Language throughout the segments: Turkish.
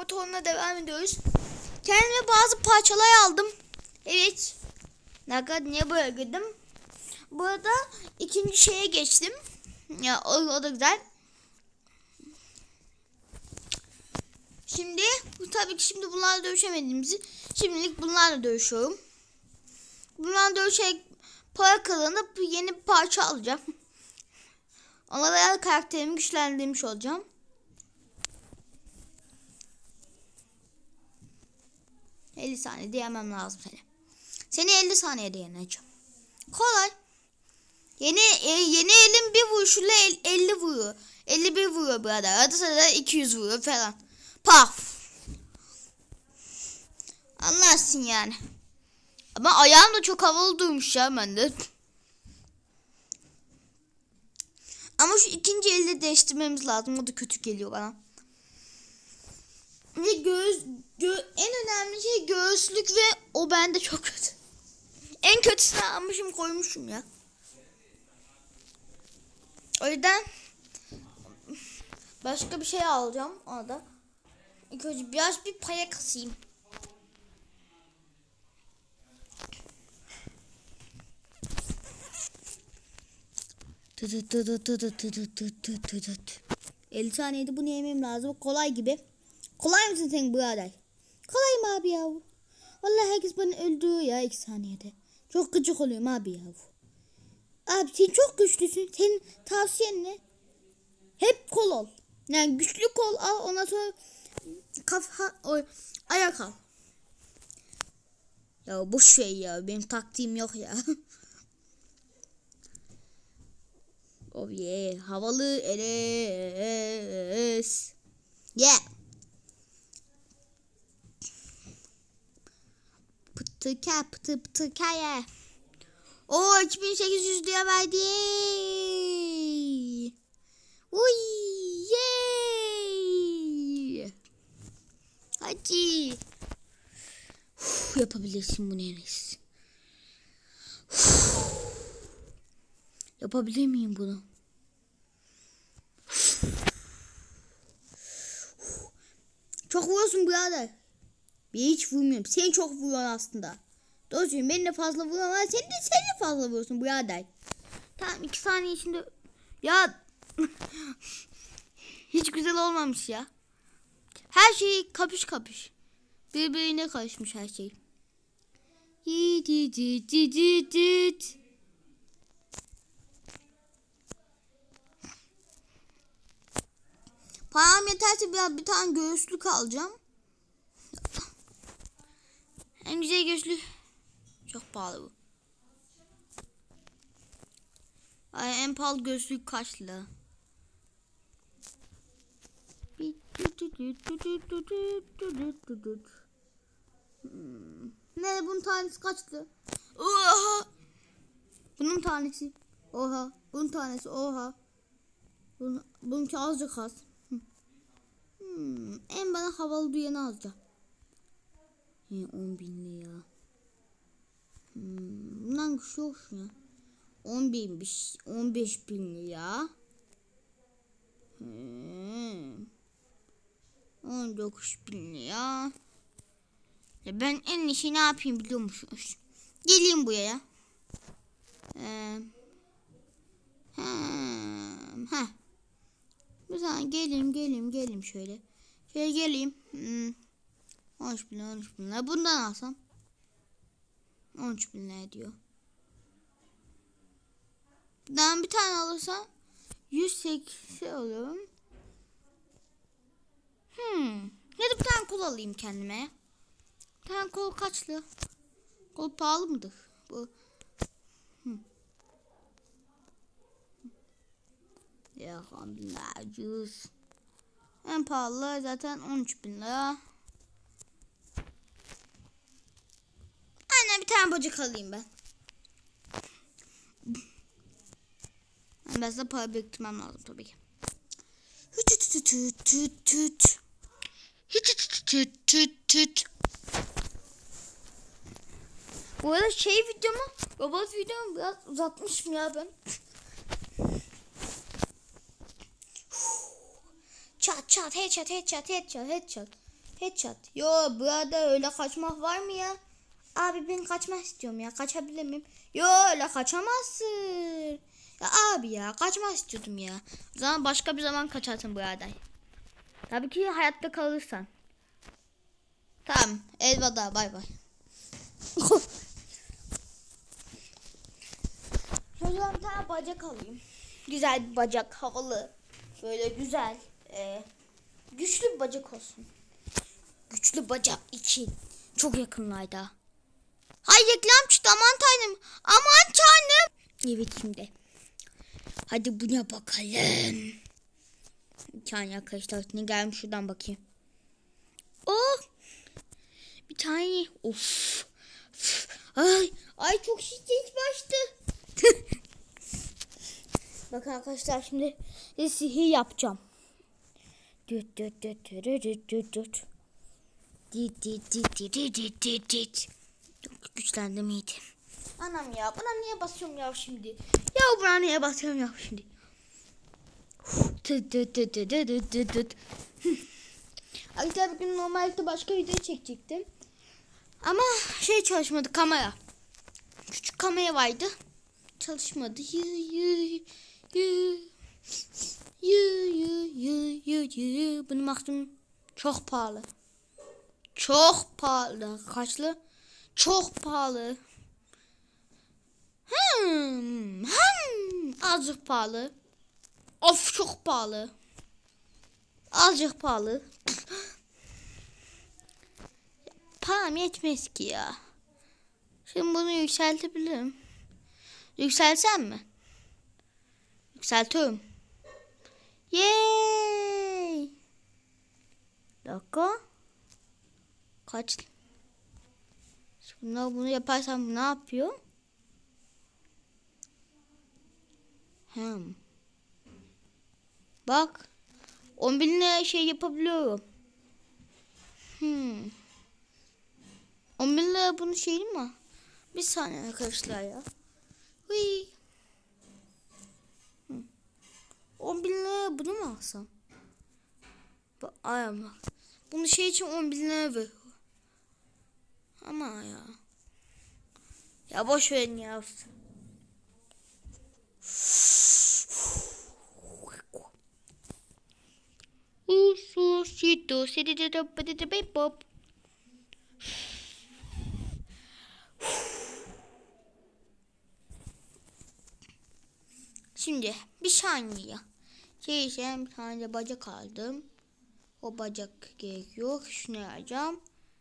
motoruna devam ediyoruz. Kendime bazı parçalar aldım. Evet. Niye böyle girdim? Burada ikinci şeye geçtim. Ya o da güzel. Şimdi tabii ki şimdi bunlarla dövüşemediğimizi şimdilik bunlarla dövüşüyorum. Bunlarla dövüşerek para kazanıp yeni bir parça alacağım. Onlarla karakterimi güçlendirmiş olacağım. ...50 saniyede yemem lazım seni. Seni 50 saniyede yeneceğim. Kolay. Yeni elim bir vuruşuyla 50 vuruyor. 51 vuruyor birader. Arada sırada 200 vuruyor falan. Paf. Anlarsın yani. Ama ayağım da çok havalı durmuş ya bende. Ama şu ikinci elde değiştirmemiz lazım. O da kötü geliyor bana. Ve en önemli şey göğüslük ve o bende çok kötü. En kötüsünü almışım koymuşum ya. O yüzden başka bir şey alacağım orada. İlk önce biraz bir paya kasayım. Tut 50 saniyede bunu yemem lazım. Kolay gibi. Kolay mısın sen birader? Kolay mı abi ya? Vallahi herkes bana öldürüyor ya 2 saniyede. Çok gıcık oluyorum abi ya. Abi sen çok güçlüsün. Senin tavsiyen ne? Hep kol ol. Yani güçlü kol al, ondan sonra ayak al. Ya boş şey ya. Benim taktiğim yok ya. Oh yeah. Havalı Enes. Yeah. Pıtıka ya. Oo 2800 lira verdi. Uy yeah. Hadi. Yapabilirsin bunu Enes. Yapabilir miyim bunu? Çok vuruyorsun birader. Ben hiç vurmuyorum. Sen çok vuruyorsun aslında. Doğru söylüyorum. Ben de fazla vuruyorum ama sen de fazla vuruyorsun birader. Tamam 2 saniye içinde. Ya hiç güzel olmamış ya. Her şey kapış. Birbirine karışmış her şey. Param yeterse bir tane göğüslük alacağım. En güzel göğüslük. Çok pahalı bu. Ay, en pahalı göğüslük kaç lira? Ne bunun tanesi kaçtı? Oha! Bunun tanesi. Oha! Bunun tanesi. Oha! Bununki azıcık az. En bana havalı duyanı alacağım. 10.000 lira. Bundan güçlü olsun ya. 10.000'miş. 15.000 lira. 19.000 lira. Ya ben en iyisi ne yapayım biliyor musunuz? Geleyim buraya. Bir saniye geleyim şöyle. Şöyle geleyim. 13.000 lira. Bundan alsam 13.000 lira diyor. Bundan bir tane alırsam 180 alıyorum. Ya da bir tane kol alayım kendime. Bir tane kol kaçlı? Kol pahalı mıdır? Bu. Ya 10.000 lira. En pahalı zaten 13.000 lira. Aynen bir tane bacak alayım ben. Ben size para biriktirmem lazım tabii ki. Bu arada robot videomu biraz uzatmışım ya ben. Çat headshot. Headshot. Yo burada öyle kaçmak var mı ya? Abi ben kaçmak istiyorum ya. Kaçabilir miyim? Yo öyle kaçamazsın. Ya abi ya kaçmak istiyordum ya. O zaman başka bir zaman kaçarsın burada. Tabii ki hayatta kalırsan. Tamam. Elveda. Bay bay. Şuradan bir tane bacak alayım. Güzel bir bacak. Havalı. Böyle güzel. Güçlü bir bacak olsun. Güçlü bacak için. Çok yakınlarda. Hay reklam çıktı. Aman tanrım. Aman tanrım. Evet şimdi. Hadi buna bakalım. Bir tane arkadaşlar. Ne gelmiş şuradan bakayım. Oh. Bir tane. Of. Ay çok şiddet başladı. Bakın arkadaşlar şimdi sihir yapacağım. Düt düt düt düt düt düt düt. Dit dit dit dit dit dit dit. Çok güçlendim iyiydi. Anam ya buna niye basıyorum ya şimdi? Ya buna niye basıyorum ya şimdi? Düt düt düt düt düt düt düt. Arkadaşlar bugün normalde başka video çekecektim. Ama çalışmadı kamera. Küçük kamera vardı. Çalışmadı. Bunu maksimum çok pahalı. Çok pahalı. Kaçlı? Çok pahalı. Azıcık pahalı. Of çok pahalı. Azıcık pahalı. Param yetmez ki ya. Şimdi bunu yükseltebilirim. Yükselsem mi? Yükseltiyorum. Yay! Dakika. Kaç? Şimdi bunu yaparsam ne yapıyor? Bak. 10.000 yapabiliyorum. 10.000 bunu mi? Bir saniye arkadaşlar ya. 10.000 bunu mu alsam? Ama bunu için 10.000 ver. Ama ya. Ya boş verin ya. Şimdi bir saniye. Bir tane de bacak aldım. O bacak gerekiyor. Şunu yapacağım.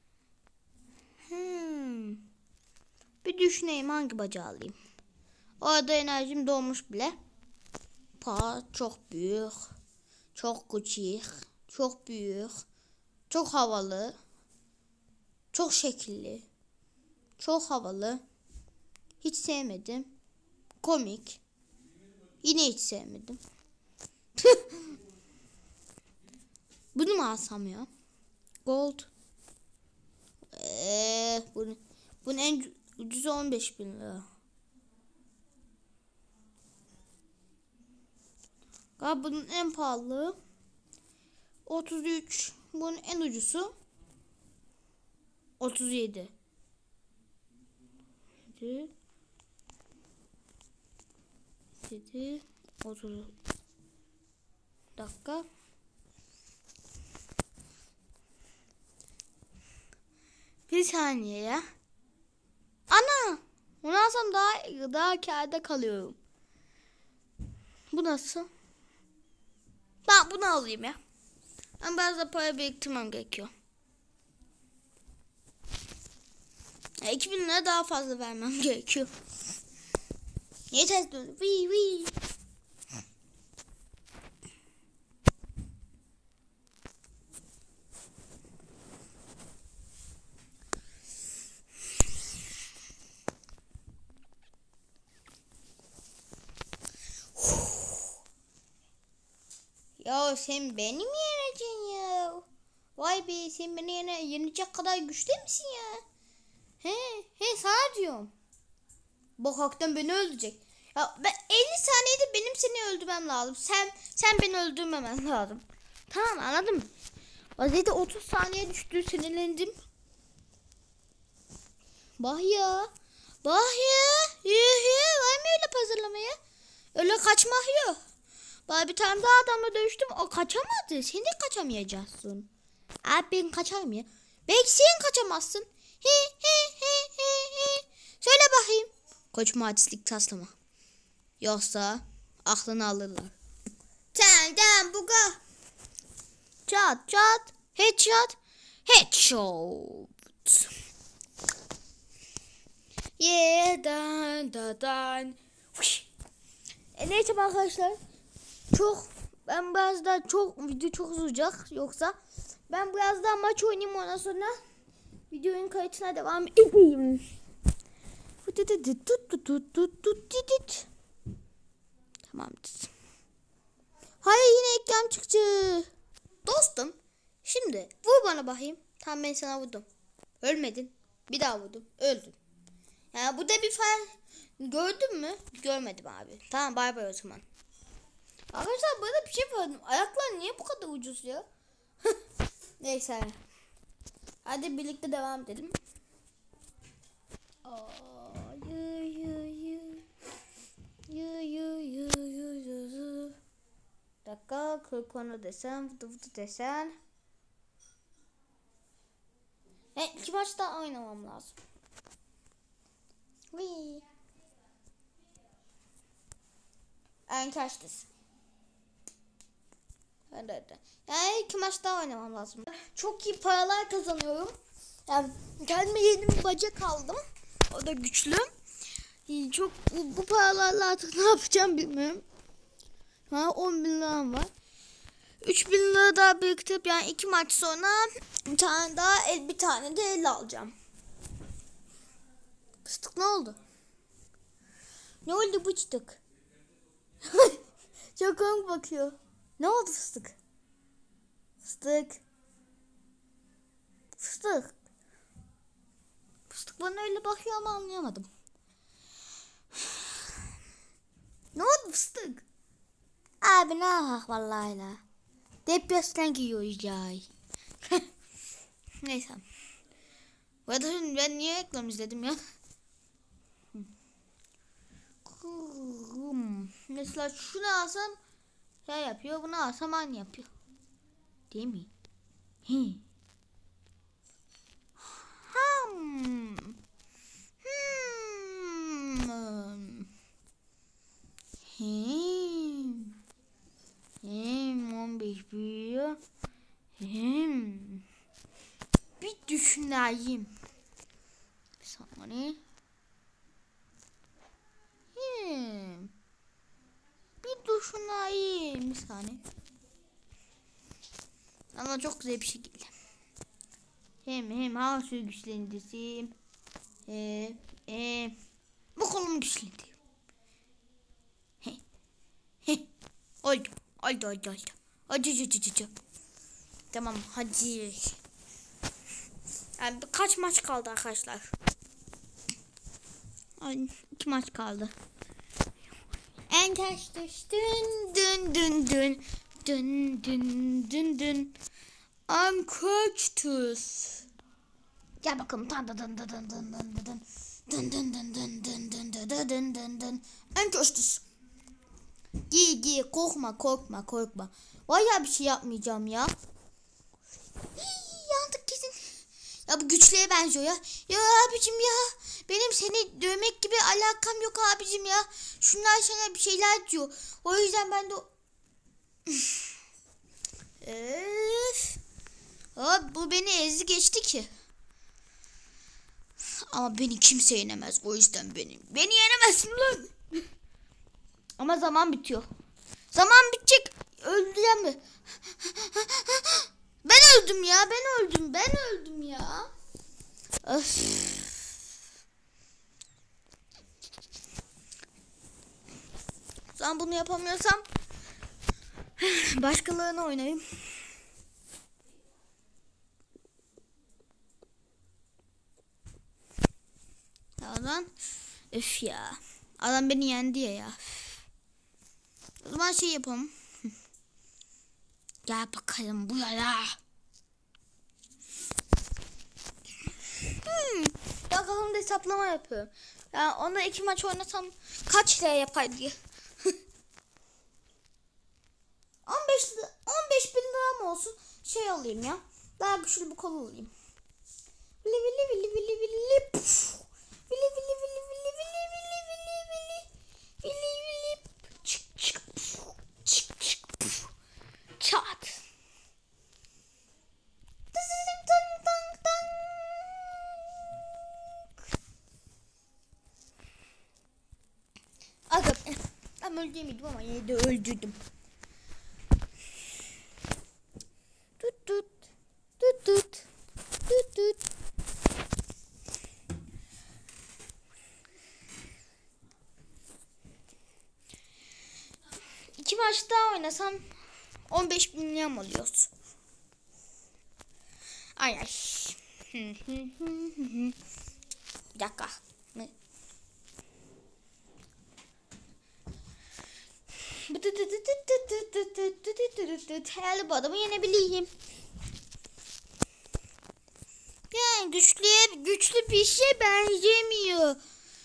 Bir düşüneyim hangi bacağı alayım. Orada enerjim dolmuş bile. Çok büyük. Çok küçük. Çok büyük. Çok havalı. Çok şekilli. Çok havalı. Hiç sevmedim. Komik. Yine hiç sevmedim. Bunu mu alsam ya? Gold. Bunun en ucuzu 15.000 lira. Galiba bunun en pahalı 33. Bunun en ucuzu 37. 30 dakika. Bir saniye ya. Ana! Bunu alsam daha kârda kalıyorum. Bu nasıl? Ben bunu alayım ya. Ama biraz da para biriktirmem gerekiyor. 2.000 lira daha fazla vermem gerekiyor. Yeter dur. Ya sen beni mi yeneceksin ya? Vay be sen beni yenecek kadar güçlü misin ya? He sana diyorum. Bu haktan beni öldürecek. Ya ben 50 saniyede benim seni öldürmem lazım. Sen beni öldürmemen lazım. Tamam anladın mı? Vaziyete 30 saniye düştü. Sinirlendim. Bah ya. Bah ya. Var mı öyle pazarlamaya? Öyle kaçmak yok. Bana bir tane daha adamla dövüştüm. O kaçamadı. Sen de kaçamayacaksın. Abi ben kaçarım ya. Belki sen kaçamazsın. Söyle bakayım. Koçma artistlik taslama. Yoksa aklını alırlar. Tamam buga. Çat çat. Headshot. Headshot. Yeah dan. Neyse arkadaşlar. Ben biraz daha video çok uzayacak. Yoksa ben biraz daha maç oynayayım, ondan sonra videonun kayıtına devam edeyim. Tamamdır. Hayır, yine ekran çıktı. Dostum, şimdi vur bana bakayım. Tamam, ben sana vurdum. Ölmedin. Bir daha vurdum. Öldün. Yani bu da bir fark. Gördün mü? Görmedim abi. Tamam, bay bay o zaman. Arkadaşlar, bana bir şey pardon. Ayaklar niye bu kadar ucuz ya? Neyse. Hadi birlikte devam edelim. Dakika, 40 konu desen, vıdı desen. İki maç daha oynamam lazım. Kaçtız. Hadi. Yani 2 maç daha oynamam lazım. Çok iyi paralar kazanıyorum. Yani kendime yeni bir bacak aldım. O da güçlü. Çok bu paralarla artık ne yapacağım bilmiyorum. 10 bin liram var. 3 bin lira daha biriktirip yani 2 maç sonra bir tane daha bir tane de el alacağım. Fıstık ne oldu? Ne oldu bu fıstık? Çok komik bakıyor. Ne oldu fıstık? Fıstık bana öyle bakıyor ama anlayamadım. Ne oldu fıstık? Abi ne yapalım vallahi la. Depresyon giyiyoruz ya. Neyse. Ben niye reklam izledim ya? Mesela şunu alsam şey yapıyor, bunu alsam aynı yapıyor. Değil mi? Hmm. 15 büyüyor. Bir düşüneyim. Bir saniye. Bir düşüneyim. Bir saniye. Ama çok güzel bir şekilde. Hangi güçlendireyim? Bu kolumu güçlendireyim. Oldu. Acı. Tamam, hadi. Yani kaç maç kaldı arkadaşlar? 2 maç kaldı. En taş düştün dün. I'm Cactus. Gel bakalım. En Cactus. Giy korkma. Vallahi bir şey yapmayacağım ya. Yandık kesin. Ya bu güçlüye benziyor ya. Ya abicim ya. Benim seni dövmek gibi alakam yok abicim ya. Şunlar sana bir şeyler diyor. O yüzden ben de... Bu beni ezdi geçti ki. Ama beni kimse yenemez. O yüzden beni yenemezsin lan. Ama zaman bitiyor. Zaman bitecek. Öldüreceğim mi? Ben öldüm ya. Öf. Ben bunu yapamıyorsam başkalarına oynayayım. Adam öf ya. Adam beni yendi ya. O zaman şey yapalım. Gel bakalım bu yana. Bakalım da hesaplama yapıyorum. Yani ona 2 maç oynasam kaç lira yapar diye. 15 bin lira mı olsun? Şey alayım ya. Daha güçlü bir kol alayım. Vili vili vili vili vili puf. Vili vili vili vili vili vili vili vili vili vili çık çık puf. Çık çık puf. Çat. Aga ben öldürmedim ama yine de öldürdüm. Tut tut tut tut tut tut. İki maç daha oynasam 15 bin lira mı alıyoruz? Ay ay. Bir dakika. Herhalde bu adamı yenebileyim. Yani güçlü bir şey benzemiyor.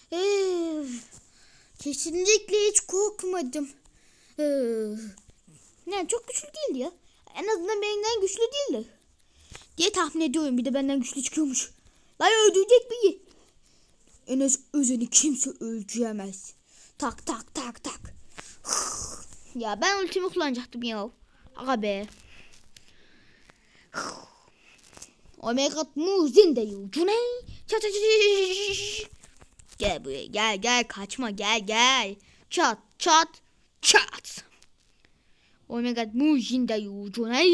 Kesinlikle hiç korkmadım. Yani çok güçlü değil ya. En azından benden güçlü değildi diye tahmin ediyorum. Bir de benden güçlü çıkıyormuş. Lan öldürecek beni. Enes Özen'i kimse öldüremez. Tak tak tak tak. Ya ben ultimi kullanacaktım ya. Aga be. Omega Muzin de yucu ne? Gel buraya gel kaçma gel. Çat çat çat. Omega Muzin de yucu ne?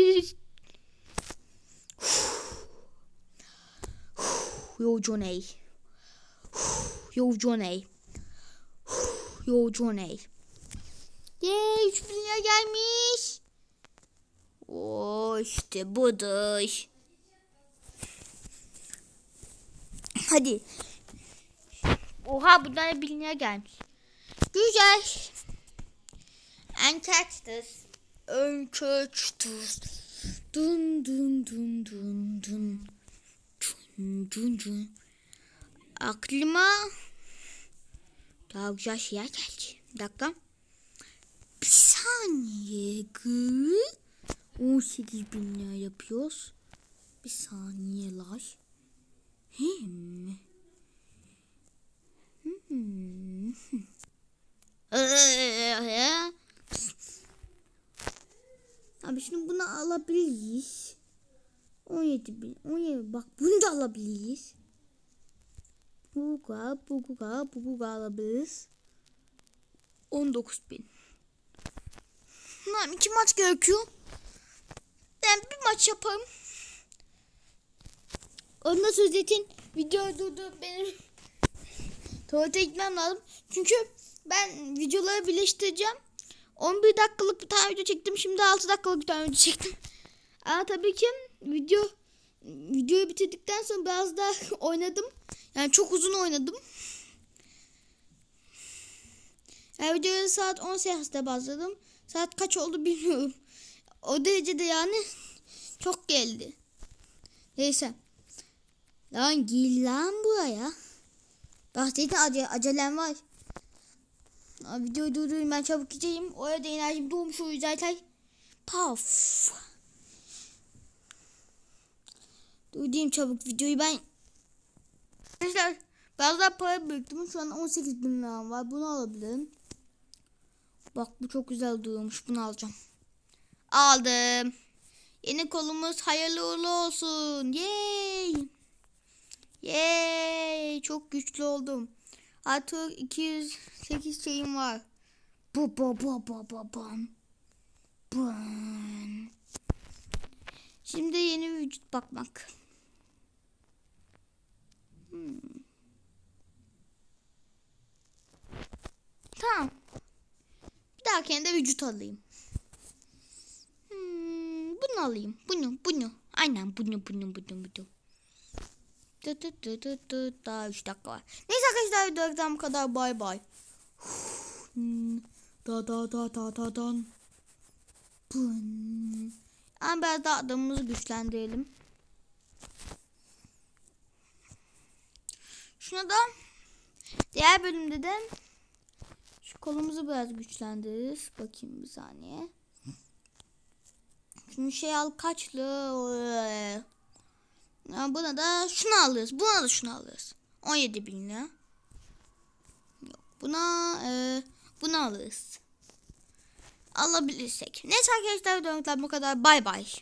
Yucu ne? Yucu ne? Yucu ne? Yeee 3 bin lira gelmiş. Oo işte budur. Hadi. Oha bundan 1 lira gelmiş. Güzel. Antarktis. Antarktis. Dun dun dun dun dun. Dun dun dun. Aklıma daha güzel şeyler geldi. Bir dakika. Bir saniye. 18 bin lira yapıyoruz. Bir saniyeler. Abi şimdi bunu alabiliriz. 17 bin. 17 bak bunu da alabiliriz. Bu alabiliriz. 19 bin. Lan 2 maç gerekiyor. Ben bir maç yaparım. Ondan sonra zaten videoyu durdurup benim tuvalete gitmem lazım. Çünkü ben videoları birleştireceğim. 11 dakikalık bir tane video çektim. Şimdi 6 dakikalık bir tane video çektim. Ama tabii ki videoyu bitirdikten sonra biraz daha oynadım. Yani çok uzun oynadım. Yani videoya saat 18'de başladım. Saat kaç oldu bilmiyorum. O derecede yani çok geldi. Neyse. Lan gel lan buraya. Bak zaten acelem var. Videoyu durdurayım ben çabuk gideyim. Orada enerjim doğmuş oluyor zaten. Paf. Durdurayım çabuk videoyu ben. Arkadaşlar biraz daha para biriktirdim. Şu an 18 bin liram var. Bunu alabilirim. Bak bu çok güzel duruyormuş. Bunu alacağım. Aldım. Yeni kolumuz hayırlı uğurlu olsun. Yay. Yay. Çok güçlü oldum. Artık 208 şeyim var. Bam. Şimdi yeni vücut bakmak. Tamam. Bir dahakine de vücut alayım. Bunu alayım. Bunu. Aynen bunu. Daha 3 dakika var. Neyse arkadaşlar videodan bu kadar. Bay bay. Dan. Ama biraz daha adamımızı güçlendirelim. şuna da diğer bölümde de şu kolumuzu biraz güçlendiririz. Bakayım bir saniye. Şunu şey al, kaçlı. Buna da şunu alırız. Buna da şunu alırız. 17.000 lira. Yok. Bunu alırız. Alabilirsek. Neyse arkadaşlar, bu kadar. Bay bay.